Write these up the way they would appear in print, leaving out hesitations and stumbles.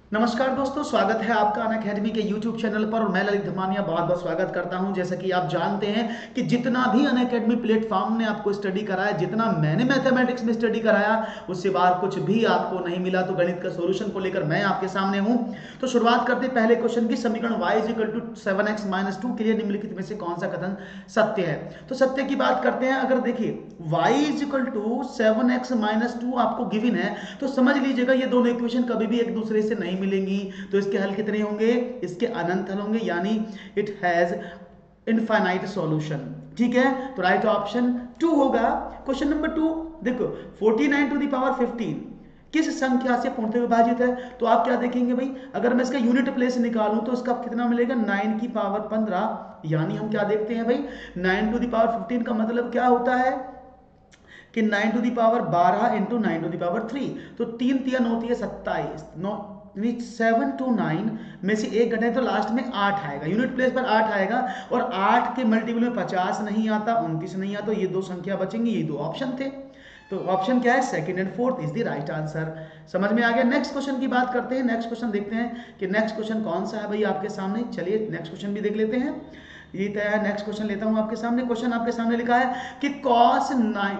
नमस्कार दोस्तों, स्वागत है आपका अनअकैडमी के यूट्यूब चैनल पर। और मैं ललित धमानिया बहुत बहुत स्वागत करता हूं। जैसा कि आप जानते हैं कि जितना भी अनअकैडमी प्लेटफॉर्म ने आपको स्टडी कराया, जितना मैंने मैथमेटिक्स में स्टडी कराया, उससे बाहर कुछ भी आपको नहीं मिला। तो गणित का सॉल्यूशन को लेकर मैं आपके सामने हूं। तो शुरुआत करते हैं पहले क्वेश्चन की। समीकरण y = 7x - 2 के लिए निम्नलिखित में से कौन सा कथन सत्य है। तो सत्य की बात करते हैं। अगर देखिए y = 7x - 2 आपको गिवन है, तो समझ लीजिएगा ये दोनों इक्वेशन कभी भी एक दूसरे से नहीं मिलेंगी। तो इसके हल कितने होंगे? इसके अनंत हल होंगे, यानी इट हैज इनफाइनाइट सॉल्यूशन। ठीक है, तो राइट ऑप्शन 2 होगा। क्वेश्चन नंबर 2 देखो, 49⁻15 किस संख्या से पूर्णतः विभाजित है? तो आप क्या देखेंगे भाई, अगर मैं इसका यूनिट प्लेस निकालूं तो इसका कितना मिलेगा? 9⁻15। यानी हम क्या देखते हैं भाई, 9⁻15 का मतलब क्या होता है कि 9⁻12 इंटू 9⁻3। तो 3 3 होती है 27। 7 to 9 में से एक घटाए तो लास्ट में 8 आएगा, यूनिट प्लेस पर 8 आएगा। और 8 के मल्टीपल में 50 नहीं आता, 29 नहीं आता। ये दो संख्या बचेंगी, ये दो ऑप्शन थे। तो ऑप्शन क्या है? Second and fourth is the right answer. समझ में आ गया। नेक्स्ट क्वेश्चन की बात करते हैं। नेक्स्ट क्वेश्चन देखते हैं कि नेक्स्ट क्वेश्चन कौन सा है भाई आपके सामने। चलिए नेक्स्ट क्वेश्चन भी देख लेते हैं। ये तय है, नेक्स्ट क्वेश्चन लेता हूं आपके सामने। क्वेश्चन आपके सामने लिखा है कि cos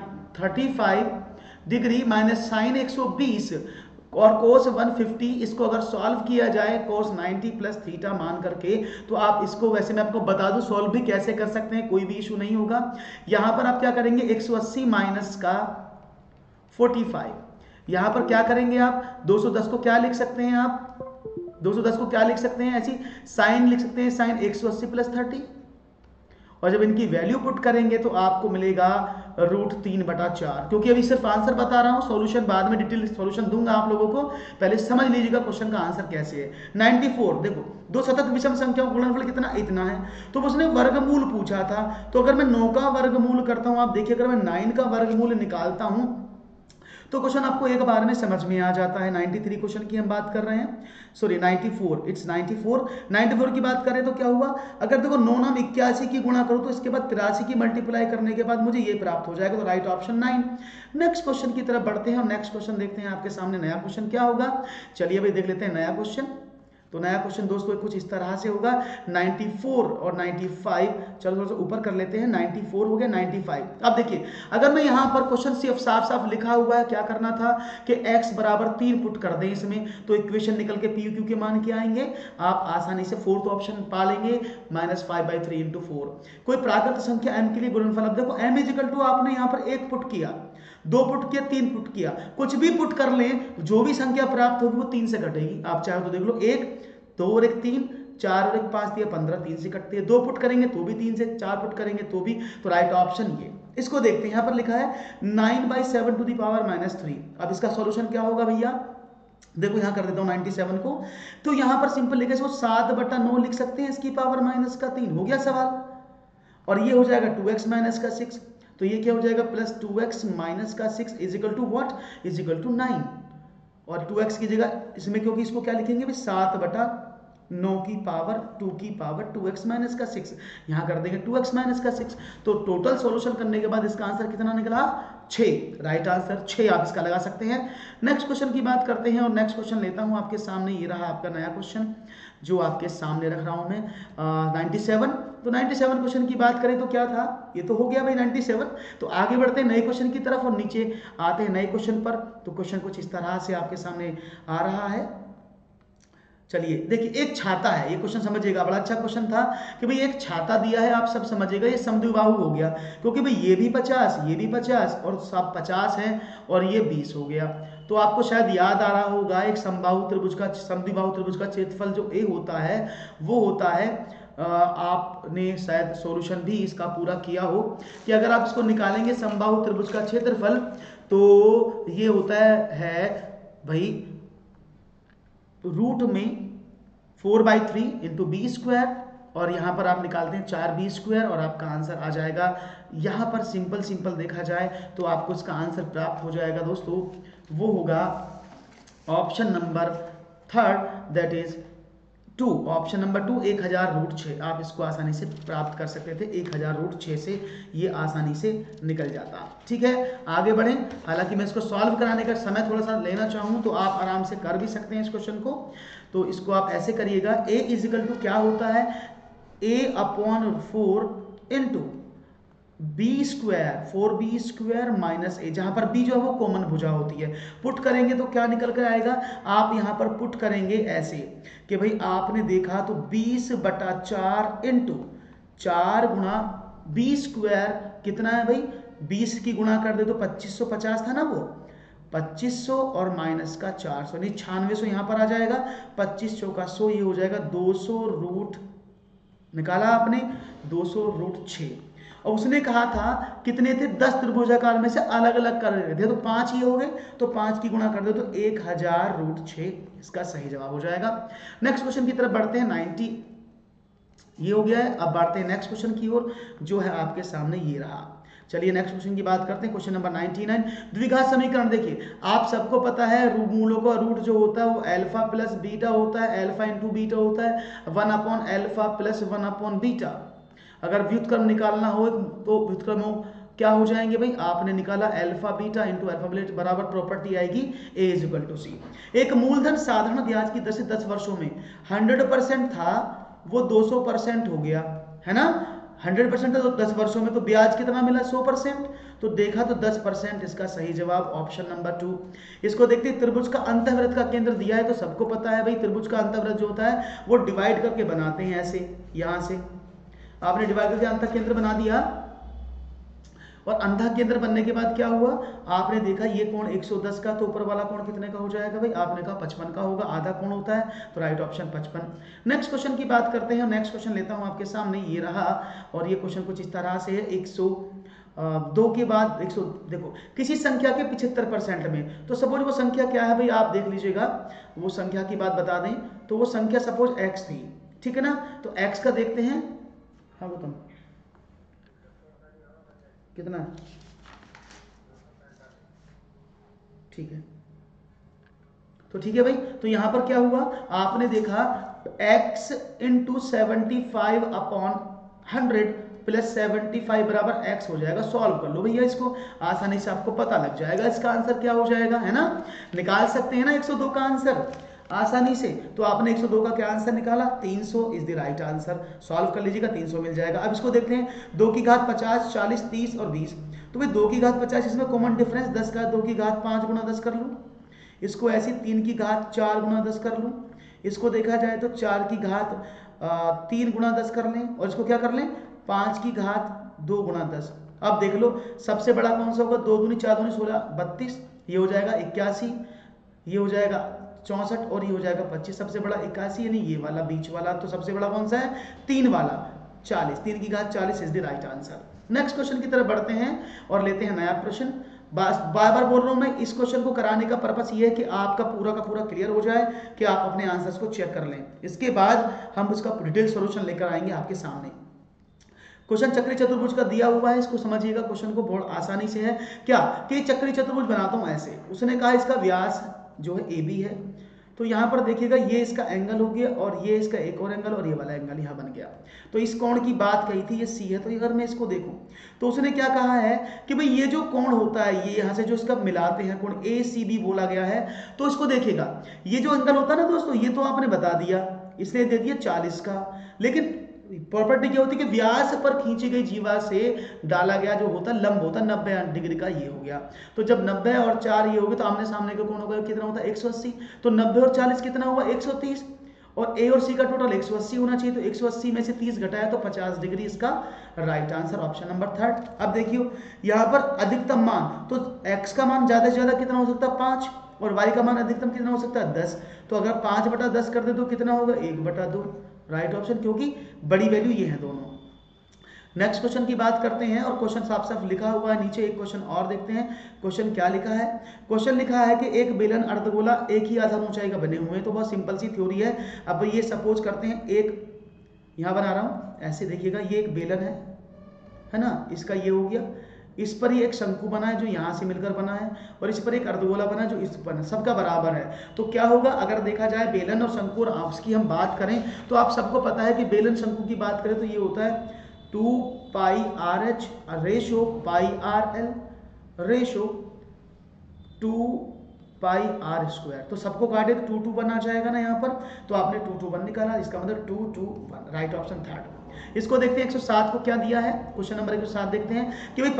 35 डिग्री माइनस साइन 120 और कोस 150, इसको अगर सॉल्व किया जाए कोस 90 प्लस थीटा मान करके, तो आप इसको, वैसे मैं आपको बता दूं सॉल्व भी कैसे कर सकते हैं, कोई भी इशू नहीं होगा। यहां पर आप क्या करेंगे, 180 माइनस का 45, यहां पर क्या करेंगे आप, 210 को क्या लिख सकते हैं आप, 210 को क्या लिख सकते हैं, ऐसी साइन लिख सकते हैं, साइन 180 प्लस 30। और जब इनकी वैल्यू पुट करेंगे तो आपको मिलेगा √3/4। क्योंकि अभी सिर्फ आंसर बता रहा हूं, सॉल्यूशन बाद में डिटेल सॉल्यूशन दूंगा आप लोगों को। पहले समझ लीजिएगा क्वेश्चन का आंसर कैसे है। 94 देखो, दो सतत विषम संख्याओं का गुणनफल कितना? इतना है। तो उसने वर्गमूल पूछा था, तो अगर मैं 9 का वर्गमूल करता हूं, आप देखिए अगर मैं 9 का वर्गमूल निकालता हूं तो क्वेश्चन आपको एक बार में समझ में आ जाता है। 93 क्वेश्चन की हम बात कर रहे हैं, सॉरी 94, इट्स 94 की बात करें तो क्या हुआ, अगर देखो 9 नाम 81 की गुणा करो तो इसके बाद 83 की मल्टीप्लाई करने के बाद मुझे ये प्राप्त हो जाएगा। तो राइट ऑप्शन 9। नेक्स्ट क्वेश्चन की तरफ बढ़ते हैं और नेक्स्ट क्वेश्चन देखते हैं आपके सामने नया क्वेश्चन क्या होगा। चलिए भाई देख लेते हैं नया क्वेश्चन। तो नया क्वेश्चन दोस्तों कुछ इस तरह से होगा। 94 और 95, चलो थोड़ा सा ऊपर कर लेते हैं। 94 हो गया, 95। अब देखिए अगर मैं यहां पर क्वेश्चन सिर्फ साफ साफ लिखा हुआ है, क्या करना था कि x बराबर 3 पुट कर दें इसमें, तो इक्वेशन निकल के पी क्यू के मान क्या आएंगे, आप आसानी से फोर्थ ऑप्शन पा लेंगे, -5/3 × 4। कोई प्राकृत संख्या m के लिए गुणनफल, अब देखो m = आपने यहां पर 1 पुट किया, 2 पुट किया, 3 पुट किया, कुछ भी पुट कर लें, जो भी संख्या प्राप्त होगी वो 3 से कटेगी। आप चाहे तो देख लो, 1 2 और 1 3, 4 और 1 5 दिया 15, 3 से कटती है। 2 पुट करेंगे तो भी 3 से, 4 पुट करेंगे तो भी। तो राइट ऑप्शन ये। इसको देखते हैं, यहां पर लिखा है 9/7 to the power -3। अब इसका सॉल्यूशन क्या होगा भैया, देखो यहां कर देता हूं 97 को, तो यहां पर सिंपल लिखा, इसको 7/9 लिख सकते हैं, इसकी पावर -3। हो गया सवाल। और ये हो जाएगा 2x - 6, तो ये क्या हो जाएगा, +2x - 6 इज व्हाट, इज 9। और 2x की जगह इसमें, क्योंकि इसको क्या लिखेंगे भाई, 7/9 की पावर 2 की पावर 2x - 6, यहां कर देंगे 2x - 6। तो टोटल सॉल्यूशन करने के बाद इसका आंसर कितना निकला, 6। राइट आंसर 6 आप इसका लगा सकते हैं। नेक्स्ट क्वेश्चन की बात करते हैं और नेक्स्ट क्वेश्चन लेता हूं आपके सामने। ये रहा आपका नया क्वेश्चन जो आपके सामने रख रहा हूं मैं, 97। तो 97 क्वेश्चन की बात करें तो क्या था, ये तो हो गया भाई 97। तो आगे बढ़ते हैं नए क्वेश्चन की तरफ और नीचे आते हैं नए क्वेश्चन पर। तो क्वेश्चन कुछ इस तरह से आपके सामने आ रहा है। चलिए देखिए, एक छाता है, ये क्वेश्चन समझिएगा, बड़ा अच्छा क्वेश्चन था कि भाई एक छाता दिया है, आप सब समझिएगा, ये समद्विबाहु हो गया, क्योंकि भाई ये भी 50, ये भी 50 और सब 50 है और ये 20 हो गया। तो आपको शायद याद आ रहा होगा, एक समबाहु त्रिभुज का, समद्विबाहु त्रिभुज का क्षेत्रफल जो ए होता है वो होता है, आपने शायद सॉल्यूशन भी इसका पूरा किया हो, कि अगर आप इसको निकालेंगे समबाहु त्रिभुज का क्षेत्रफल, तो ये होता है भाई रूट में 4/3 इंटू b², और यहां पर आप निकालते हैं 4b² और आपका आंसर आ जाएगा। यहां पर सिंपल देखा जाए तो आपको इसका आंसर प्राप्त हो जाएगा दोस्तों, वो होगा option number 3, that is 2, option number 2 1000√6। आप इसको आसानी से प्राप्त कर सकते थे, 1000√6 से ये आसानी से निकल जाता। ठीक है, आगे बढ़ें। हालांकि मैं इसको सॉल्व कराने का समय थोड़ा सा लेना चाहूँ तो आप आराम से कर भी सकते हैं इस क्वेश्चन को। तो इसको आप ऐसे करिएगा, a = क्या होता है, a/4 into b², 4b² minus a, जहां पर b जो है वो कॉमन भुजा होती है। पुट करेंगे तो क्या निकल कर आएगा, आप यहां पर पुट करेंगे ऐसे कि भाई आपने देखा तो 20/4 इंटू 4 गुणा b² कितना है भाई, 20 की गुणा कर दे तो 2550 था ना वो, 2500 और माइनस का 400 नहीं 9600 यहां पर आ जाएगा, 25 चौका 100, ये हो जाएगा 200 निकाला आपने 200√6। और उसने कहा था कितने थे, 10 त्रिभुजाकार में से अलग अलग कर रहे थे, तो 5 ये हो गए, तो 5 की गुणा कर दो तो 1000√6 इसका सही जवाब हो जाएगा। नेक्स्ट क्वेश्चन की तरफ बढ़ते हैं। 90 ये हो गया है। अब बढ़ते हैं नेक्स्ट क्वेश्चन की ओर, जो है आपके सामने ये रहा। चलिए नेक्स्ट क्वेश्चन की बात करते हैं। क्वेश्चन नंबर 99, द्विघात समीकरण। देखिए आप सबको पता है मूलों का रूट जो होता है वो अल्फा प्लस बीटा होता है, अल्फा इंटू बीटा होता है 1/अल्फा प्लस 1/बीटा। अगर व्युत्क्रम निकालना हो तो व्युत्क्रम क्या हो जाएंगे भाई, आपने निकाला alpha beta into alpha beta बराबर प्रॉपर्टी आएगी a = c। एक मूलधन साधारण ब्याज की दर से 10 वर्षों में 100% था, वो 200% हो गया है ना। 100% था तो 10 वर्षों में तो ब्याज कितना मिला, 100%। तो देखा तो 10% इसका सही जवाब ऑप्शन नंबर 2। इसको देखते हैं, त्रिभुज का अंतःवृत्त का केंद्र दिया है तो सबको पता है भाई त्रिभुज का अंतःवृत्त जो होता है वो डिवाइड करके बनाते हैं ऐसे, यहां से आपने डिवाइड करके अंतः केंद्र बना दिया, और अंधा केंद्र बनने के बाद क्या हुआ, आपने देखा ये कोण 110 का, तो ऊपर वाला कोण कितने का हो जाएगा भाई, आपने कहा 55 का होगा, आधा कोण होता है, तो राइट ऑप्शन 55। नेक्स्ट क्वेश्चन की बात करते हैं, नेक्स्ट क्वेश्चन लेता हूं आपके सामने, ये रहा, और ये क्वेश्चन कुछ इस तरह से है। 102 के बाद 100, देखो किसी संख्या के 75% में, तो सपोज वो संख्या क्या है भाई, आप देख लीजिएगा, वो संख्या की बात बता दें तो वो संख्या सपोज x थी, ठीक है ना। तो x का देखते हैं, हाँ बताओ कितना है, ठीक है, तो ठीक है भाई। तो यहां पर क्या हुआ, आपने देखा x इंटू 75/100 प्लस 75 बराबर x हो जाएगा। सॉल्व कर लो भैया इसको, आसानी से आपको पता लग जाएगा इसका आंसर क्या हो जाएगा, है ना। निकाल सकते हैं ना 102 का आंसर आसानी से। तो आपने 102 का क्या आंसर निकाला, 300 is the right answer. Solve कर लीजिएगा, 300 मिल जाएगा। अब इसको देखते हैं, 2 की घात 50, 40, 30 और 20। तो भाई 2 की घात 50, इसमें कॉमन डिफरेंस 10 का, 2 की घात 5 गुना 10 कर लूँ, इसको ऐसे 3 की घात 4 गुना 10 कर लूँ, इसको देखा जाए तो 4 की घात 3 गुना 10 कर लें, और इसको क्या कर लें 5 की घात 2 गुना 10। अब देख लो सबसे बड़ा कौन सा होगा, 2 दूनी 4 दूनी 16, 32, ये हो जाएगा 81, ये हो जाएगा 64 और ये हो जाएगा 25। सबसे बड़ा 81 यानी ये वाला बीच वाला, तो सबसे बड़ा कौन सा है, 3 वाला 40, 3 की घात 40 is the right answer. Next question की तरफ बढ़ते हैं और लेते हैं नया प्रश्न। बार बार बोल रहा हूं मैं, इस क्वेश्चन को कराने का पर्पस ये है कि आपका पूरा का पूरा क्लियर हो जाए, कि आप अपने आंसर्स को चेक कर लें। इसके बाद हम उसका डिटेल सॉल्यूशन लेकर आएंगे आपके सामने। क्वेश्चन चक्री चतुर्भुज का दिया हुआ है, इसको समझिएगा, क्वेश्चन को बहुत आसानी से है क्या कि चक्री चतुर्भुज बनाता हूं ऐसे। उसने कहा इसका व्यास जो है AB है, तो यहां पर देखिएगा ये इसका एंगल हो गया, और ये इसका एक और एंगल, और ये वाला एंगल यहां बन गया। तो इस कोण की बात कही थी, ये C है। तो अगर मैं इसको देखूं तो उसने क्या कहा है कि भाई ये जो कोण होता है, ये यहां से जो इसका मिलाते हैं कोण ACB बोला गया है। तो इसको देखिएगा, ये जो एंगल होता है ना दोस्तों, ये तो आपने बता दिया, इसने दे दिया 40 का, लेकिन प्रॉपर्टी क्या होती है कि व्यास पर खींची गई जीवा से डाला गया जो होता है लंब होता है 90 डिग्री का, ये हो गया। तो जब 90 और 4 ये हो गए तो आमने सामने का कोण होगा कितना होता है 180। तो 90 और 40 कितना हुआ 130, और A और C का टोटल 180 होना चाहिए। तो 180 में से 30 घटाया तो 50 डिग्री इसका राइट आंसर, ऑप्शन नंबर 3। अब देखियो यहाँ पर अधिकतम मान, तो x का मान ज्यादा से ज्यादा कितना हो सकता है 5, और y का मान अधिकतम कितना हो सकता है 10। तो अगर 5/10 कर दे तो कितना होगा 1/2, राइट ऑप्शन, क्योंकि बड़ी वैल्यू ये है दोनों। नेक्स्ट क्वेश्चन की बात करते हैं, और क्वेश्चन साफ साफ लिखा हुआ है नीचे। एक क्वेश्चन और देखते हैं, क्वेश्चन क्या लिखा है। क्वेश्चन लिखा है कि एक बेलन अर्धगोला एक ही आधार ऊंचाई का बने हुए हैं। तो बहुत सिंपल सी थ्योरी है। अब ये सपोज करते हैं, एक यहां बना रहा हूं ऐसे, देखिएगा ये एक बेलन है ना, इसका ये हो गया, इस पर ही एक शंकु बना है जो यहाँ से मिलकर बना है, और इस पर एक अर्धगोला बना है जो इस पर, सबका बराबर है। तो क्या होगा, अगर देखा जाए बेलन और शंकु और आपस की हम बात करें तो आप सबको पता है कि बेलन शंकु की बात करें तो ये होता है 2 pi R H ratio pi R L ratio 2 pi R square. तो सबको काटे तो 2 2 1 आ जाएगा ना यहाँ पर, तो आपने 2 2 1 निकाला, इसका मतलब 2 2 1, राइट ऑप्शन थर्ड। इसको देखते हैं 107 को क्या दिया है, क्वेश्चन नंबर 107 देखते हैं कि भाई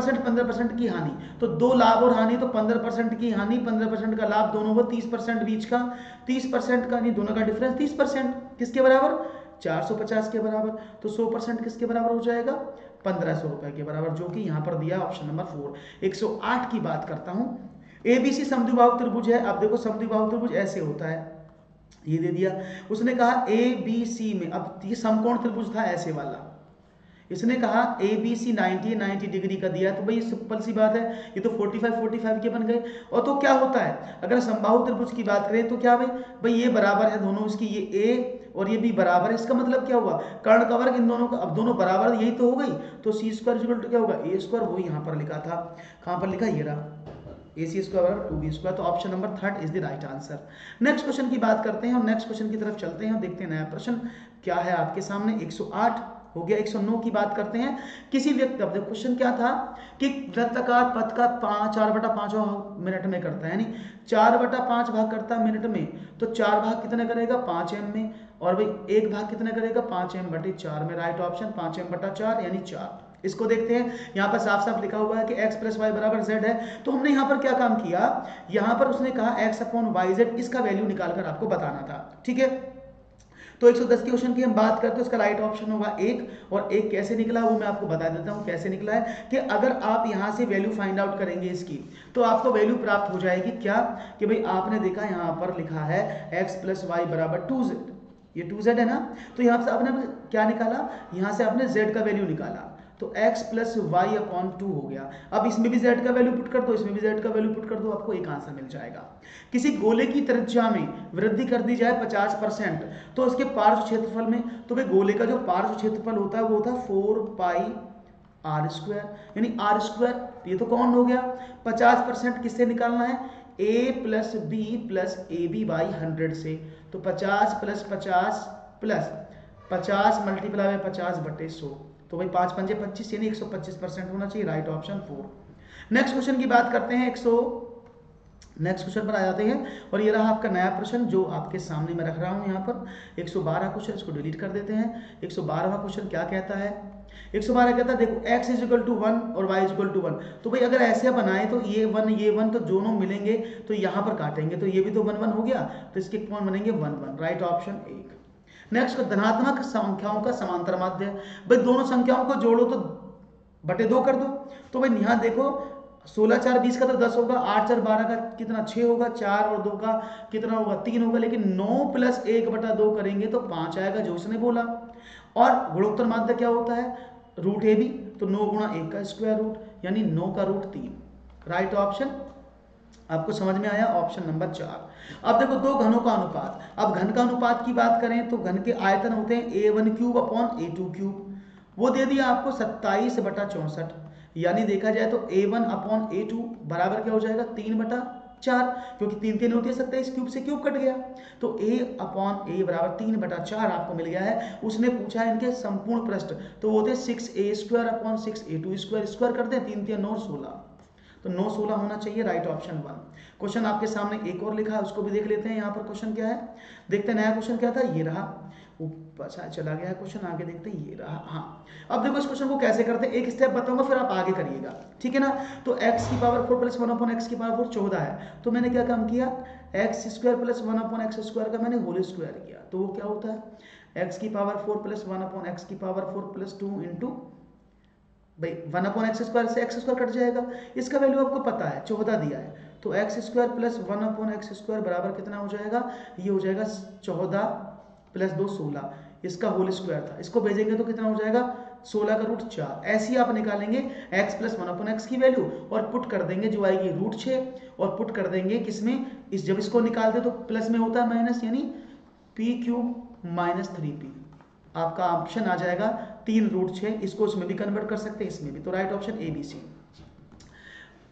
15% की हानि, तो दो लाभ और हानि, तो 15% की हानि 15% का लाभ, दोनों को 30% बीच का, 30% का नहीं, दोनों का डिफरेंस 30%, किसके बराबर 450 के बराबर, तो 100% किसके बराबर हो जाएगा 1500 रुपए के बराबर, जो कि यहाँ पर दिया ऑप्शन नंबर 4। 108 की बात करता हूँ, एबीसी समद्विबाहु त्रिभुज है। अब देखो समद्विबाहु त्रिभुज ऐसे होता है, ये दे दिया, उसने कहा ए बी सी में, अब ये समकोण त्रिभुज था ऐसे वाला, इसने कहा ए बी सी 90 डिग्री का दिया, तो भाई सिंपल सी बात है, ये तो 45 के बन गए। और तो क्या होता है, अगर समबाहु त्रिभुज की बात करें तो क्या भाई ये बराबर है दोनों, इसकी ये ए और ये भी बराबर है, इसका मतलब क्या हुआ, कर्ण का वर्ग इन दोनों का, अब दोनों बराबर यही तो हो गई, तो सी स्क्वायर इक्वल टू क्या होगा ए स्क्वायर, वो यहाँ पर लिखा था, कहाँ पर लिखा, ये रहा ए सी स्क्वायर बराबर 2b स्क्वायर, तो option number third is the right answer. Next question की बात करते हैं और नेक्स्ट क्वेश्चन की तरफ चलते हैं और देखते हैं नया प्रश्न क्या है आपके सामने। 108 हो गया, 109 की बात करते हैं। किसी व्यक्ति, अब देखो क्वेश्चन क्या था कि वृत्ताकार पथ का 4/5 मिनट में करता है, यानी 4/5 भाग करता है मिनट में, तो 4 भाग कितने करेगा 5m में, और भाई 1 भाग कितने करेगा 5m/4 में, राइट ऑप्शन 5m/4 यानी 4। इसको देखते हैं, यहाँ पर साफ साफ लिखा हुआ है कि x + y = z है, तो हमने यहाँ पर क्या काम किया, यहाँ पर उसने कहा x/yz, इसका वैल्यू निकालकर आपको बताना था, ठीक है। तो 110 के क्वेश्चन की हम बात करते हैं, उसका राइट ऑप्शन होगा 1, और 1 कैसे निकला वो मैं आपको बता देता हूँ कैसे निकला है, कि अगर आप यहाँ से वैल्यू फाइंड आउट करेंगे इसकी, तो आपको वैल्यू प्राप्त हो जाएगी क्या, कि भाई आपने देखा यहाँ पर लिखा है x + y = 2z, ये 2z है ना, तो यहाँ से आपने क्या निकाला, यहाँ से आपने z का वैल्यू निकाला, तो x + y/2 हो गया। अब इसमें भी z का वैल्यू पुट कर दो, इसमें भी z का वैल्यू पुट कर दो, आपको एक आंसर मिल जाएगा। किसी गोले की त्रिज्या में वृद्धि कर दी जाए 50%, तो उसके पार्श्व क्षेत्रफल में, तो भाई गोले का जो पार्श्व क्षेत्रफल होता है वो होता है 4 पाई आर स्क्वायर, यानी आर स्क्वायर, ये तो कौन हो गया, 50% किससे निकालना है, a + b + ab/100 से, तो 50 + 50 + 50 × 50/100, तो भाई 5 पंजे 25 यानी 125% होना चाहिए, राइट ऑप्शन 4। नेक्स्ट क्वेश्चन की बात करते हैं, नेक्स्ट क्वेश्चन पर आ जाते हैं, और ये रहा आपका नया प्रश्न जो आपके सामने मैं रख रहा हूं यहाँ पर 112 क्वेश्चन, इसको डिलीट कर देते हैं। 112वां क्वेश्चन क्या कहता है, 112 कहता है देखो x = 1 और y = 1, तो भाई अगर ऐसे बनाए तो ये 1 तो दोनों मिलेंगे, तो यहाँ पर काटेंगे तो ये भी तो 1 1 हो गया, तो इसके कौन बनेंगे 1 1, राइट ऑप्शन 1। नेक्स्ट धनात्मक संख्याओं का समांतर माध्य, भाई दोनों संख्याओं को जोड़ो तो /2 कर दो, तो भाई यहाँ देखो 16 4 20 का तो 10 होगा, 8 4 12 का कितना 6 होगा, 4 और 2 का कितना होगा 3 होगा, लेकिन 9 + 1/2 करेंगे तो 5 आएगा जो उसने बोला। और गुणोत्तर माध्य क्या होता है, √AB, तो 9 × 1 का स्क्वायर रूट यानी 9 का √3, राइट ऑप्शन आपको समझ में आया, ऑप्शन नंबर 4। अब देखो दो घनों का अनुपात, अब घन का अनुपात की बात करें तो घन के आयतन होते हैं a1³ / a2³, वो दे दिया आपको 27/64, यानी देखा जाए तो a1/a2 बराबर क्या हो जाएगा 3/4, क्योंकि 3 3 होती है 27 से क्यूब कट गया, तो a/a = 3/4 आपको मिल गया है। उसने पूछा है इनके संपूर्ण पृष्ठ, तो वो होते 6a² / 6a2² स्क्वायर करते हैं, 3 3 9 16, तो 9 16 होना चाहिए, राइट ऑप्शन 1। क्वेश्चन आपके सामने एक और लिखा है, उसको भी देख लेते हैं। यहाँ पर क्वेश्चन क्या है, देखते हैं नया क्वेश्चन क्या था, ये रहा, ऊपर चला गया है क्वेश्चन, आगे देखते हैं, ये रहा। हाँ, अब देखो इस क्वेश्चन को कैसे करते हैं, एक स्टेप बताऊंगा फिर आप आगे करिएगा, ठीक है ना। तो x⁴ + 1/x⁴ 14 है, तो मैंने क्या काम किया, x² + 1/x² का मैंने होल स्क्वायर किया, तो वो क्या होता है x⁴ + 1/x⁴ + 2 × भाई 1/x² से x² कट जाएगा, इसका वैल्यू आपको पता है 14 दिया है, तो x² + 1/x² बराबर कितना हो जाएगा, ये हो जाएगा 14 + 2 16, इसका होल स्क्वायर था, इसको भेजेंगे तो कितना हो जाएगा 16 का √4। ऐसे ही आप निकालेंगे x + 1/x की वैल्यू और पुट कर देंगे जो आएगी √6, और पुट कर देंगे किसमें, इस जब इसको निकालते तो प्लस में होता है माइनस, यानी p³ - 3p, आपका ऑप्शन आ जाएगा 3 √6, इसको इसमें भी कन्वर्ट कर सकते हैं, इसमें भी, तो right option ABC।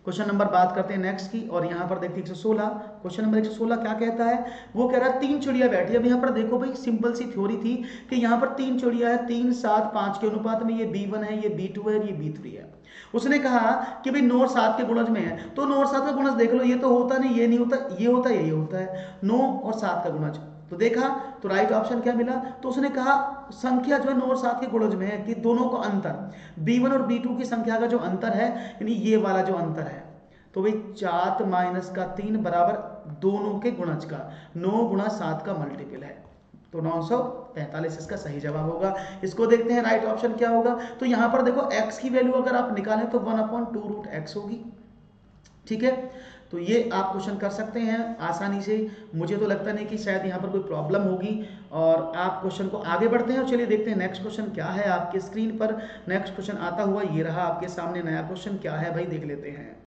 Question number बात करते हैं नेक्स्ट की, और यहाँ पर देखते हैं 116। क्वेश्चन नंबर 116 क्या कहता है, वो कह रहा है 3 चिड़िया बैठी। अब यहाँ पर देखो भाई, सिंपल सी थ्योरी थी कि यहाँ पर 3 चिड़िया है, 3, 7, 5 के अनुपात में, ये B1 है, ये B2 है, ये B3 है। उसने कहा कि भाई 9 और 7 के गुणज में है, तो 9 और 7 का गुणज देख लो, ये तो होता नहीं, ये नहीं होता, ये होता है, ये होता है, 9 और 7 का गुणज। तो देखा तो राइट ऑप्शन क्या मिला, तो उसने कहा संख्या जो है 9 और 7 के गुणज में है, कि दोनों का अंतर, B1 और B2 की संख्या का जो अंतर है, यानी ये वाला जो अंतर है, तो भाई 4 माइनस का 3 बराबर दोनों के गुणज का 9 गुणा 7 का मल्टीपल है, तो 945 इसका सही जवाब होगा। इसको देखते हैं राइट ऑप्शन क्या होगा। तो यहां पर देखो x की वैल्यू अगर आप निकालें तो 1/2√x होगी, ठीक है। तो ये आप क्वेश्चन कर सकते हैं आसानी से, मुझे तो लगता नहीं कि शायद यहाँ पर कोई प्रॉब्लम होगी, और आप क्वेश्चन को आगे बढ़ते हैं और चलिए देखते हैं नेक्स्ट क्वेश्चन क्या है। आपके स्क्रीन पर नेक्स्ट क्वेश्चन आता हुआ ये रहा आपके सामने, नया क्वेश्चन क्या है भाई देख लेते हैं।